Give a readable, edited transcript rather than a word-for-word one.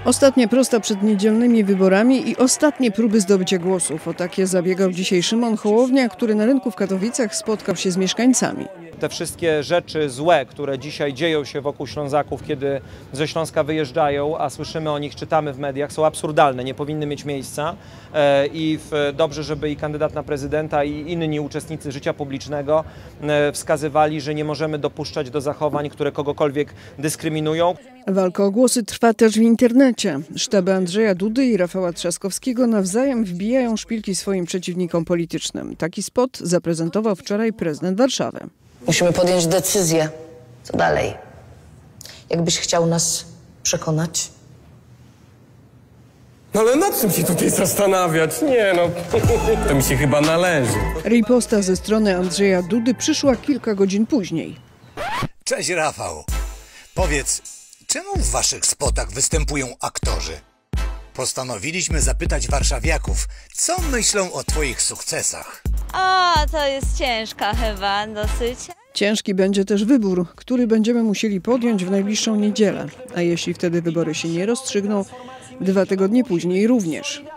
Ostatnia prosta przed niedzielnymi wyborami i ostatnie próby zdobycia głosów. O takie zabiegał dzisiaj Szymon Hołownia, który na rynku w Katowicach spotkał się z mieszkańcami. Te wszystkie rzeczy złe, które dzisiaj dzieją się wokół Ślązaków, kiedy ze Śląska wyjeżdżają, a słyszymy o nich, czytamy w mediach, są absurdalne, nie powinny mieć miejsca i dobrze, żeby i kandydat na prezydenta i inni uczestnicy życia publicznego wskazywali, że nie możemy dopuszczać do zachowań, które kogokolwiek dyskryminują. Walka o głosy trwa też w internecie. Sztaby Andrzeja Dudy i Rafała Trzaskowskiego nawzajem wbijają szpilki swoim przeciwnikom politycznym. Taki spot zaprezentował wczoraj prezydent Warszawy. Musimy podjąć decyzję. Co dalej? Jakbyś chciał nas przekonać? No ale nad czym się tutaj zastanawiać? Nie no, to mi się chyba należy. Riposta ze strony Andrzeja Dudy przyszła kilka godzin później. Cześć Rafał. Powiedz, czemu w waszych spotach występują aktorzy? Postanowiliśmy zapytać warszawiaków, co myślą o twoich sukcesach. O, to jest ciężka chyba dosyć. Ciężki będzie też wybór, który będziemy musieli podjąć w najbliższą niedzielę. A jeśli wtedy wybory się nie rozstrzygną, 2 tygodnie później również.